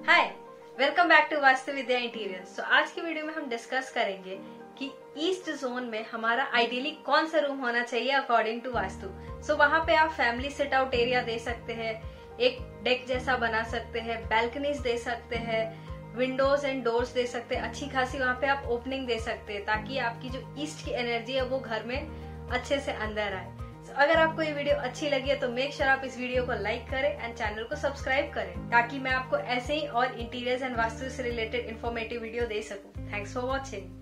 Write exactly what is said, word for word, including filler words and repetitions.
Hi, welcome back to Vastu Vidya interiors. तो आज की वीडियो में हम डिस्कस करेंगे कि ईस्ट जोन में हमारा आइडियली कौन सा रूम होना चाहिए according to Vastu. So so, वहां पे आप फैमिली सिट आउट एरिया दे सकते हैं, एक डेक जैसा बना सकते हैं, बैल्कनीज दे सकते हैं, विंडोज एंड डोर्स दे सकते हैं, अच्छी खासी वहां पे आप ओपनिंग दे सकते हैं ताकि आपकी जो ईस्ट की एनर्जी है वो घर में अच्छे से अंदर आए। So, अगर आपको ये वीडियो अच्छी लगी है तो मेक श्योर आप इस वीडियो को लाइक करें एंड चैनल को सब्सक्राइब करें ताकि मैं आपको ऐसे ही और इंटीरियर्स एंड वास्तु से रिलेटेड इन्फॉर्मेटिव वीडियो दे सकूं। Thanks for watching.